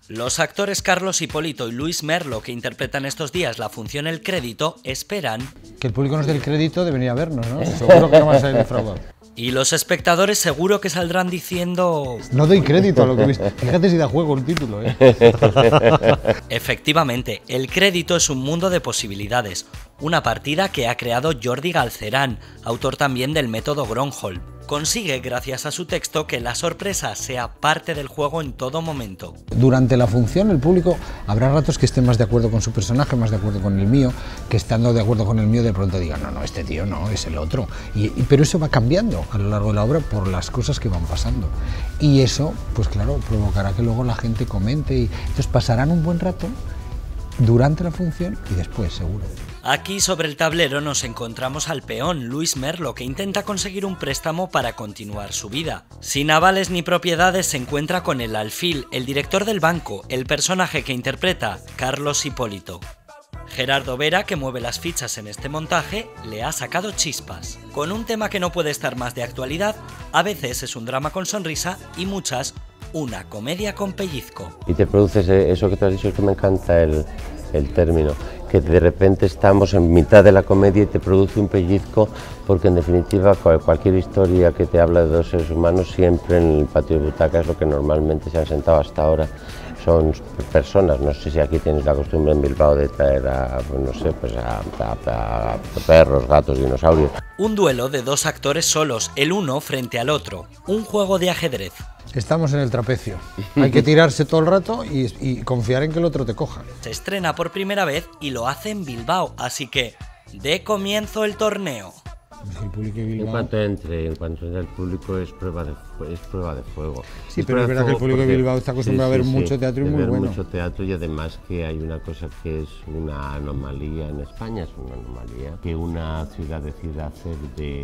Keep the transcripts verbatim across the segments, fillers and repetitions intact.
Los actores Carlos Hipólito y Luis Merlo, que interpretan estos días la función El Crédito, esperan que el público nos dé el crédito de venir a vernos, ¿no? Seguro que no van a salir defraudados. Y los espectadores seguro que saldrán diciendo... No doy crédito a lo que he visto. Fíjate si da juego el título, ¿eh? Efectivamente, El Crédito es un mundo de posibilidades. Una partida que ha creado Jordi Galcerán, autor también del método Gronholm. Consigue, gracias a su texto, que la sorpresa sea parte del juego en todo momento. Durante la función el público habrá ratos que esté más de acuerdo con su personaje, más de acuerdo con el mío, que estando de acuerdo con el mío de pronto digan, no, no, este tío no, es el otro. Y, y, pero eso va cambiando a lo largo de la obra por las cosas que van pasando. Y eso, pues claro, provocará que luego la gente comente y entonces pasarán un buen rato durante la función y después, seguro. Aquí sobre el tablero nos encontramos al peón Luis Merlo, que intenta conseguir un préstamo para continuar su vida. Sin avales ni propiedades se encuentra con el alfil, el director del banco, el personaje que interpreta Carlos Hipólito. Gerardo Vera, que mueve las fichas en este montaje, le ha sacado chispas. Con un tema que no puede estar más de actualidad, a veces es un drama con sonrisa y muchas una comedia con pellizco. Y te produces eso que te has dicho, es que me encanta el, el término, que de repente estamos en mitad de la comedia y te produce un pellizco, porque en definitiva cualquier historia que te habla de dos seres humanos siempre en el patio de butaca es lo que normalmente se han sentado hasta ahora. Son personas, no sé si aquí tienes la costumbre en Bilbao de traer a, no sé, pues a, a, a perros, gatos, dinosaurios. Un duelo de dos actores solos, el uno frente al otro, un juego de ajedrez. Estamos en el trapecio, hay que tirarse todo el rato y, y confiar en que el otro te coja. Se estrena por primera vez y lo hace en Bilbao, así que dé comienzo el torneo. El público de Bilbao... En cuanto entre, en cuanto entre el público es prueba de, es prueba de fuego. Sí, es pero es verdad que el público de Bilbao está acostumbrado sí, sí, a ver mucho teatro y muy ver bueno. mucho teatro y además que hay una cosa que es una anomalía en España, es una anomalía, que una ciudad decida hacer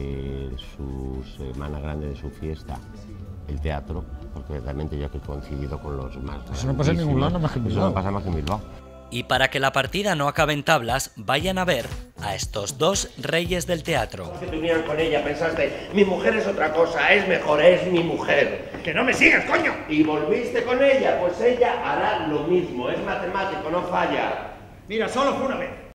de su semana grande, de su fiesta, el teatro, porque realmente yo que he coincidido con los más... Eso no pasa en ningún lado, más que en Bilbao. Eso no pasa más que en Bilbao. Y para que la partida no acabe en tablas, vayan a ver a estos dos reyes del teatro. Que te unieran con ella, pensaste, mi mujer es otra cosa, es mejor, es mi mujer. ¡Que no me sigas, coño! Y volviste con ella, pues ella hará lo mismo, es matemático, no falla. Mira, solo fue una vez.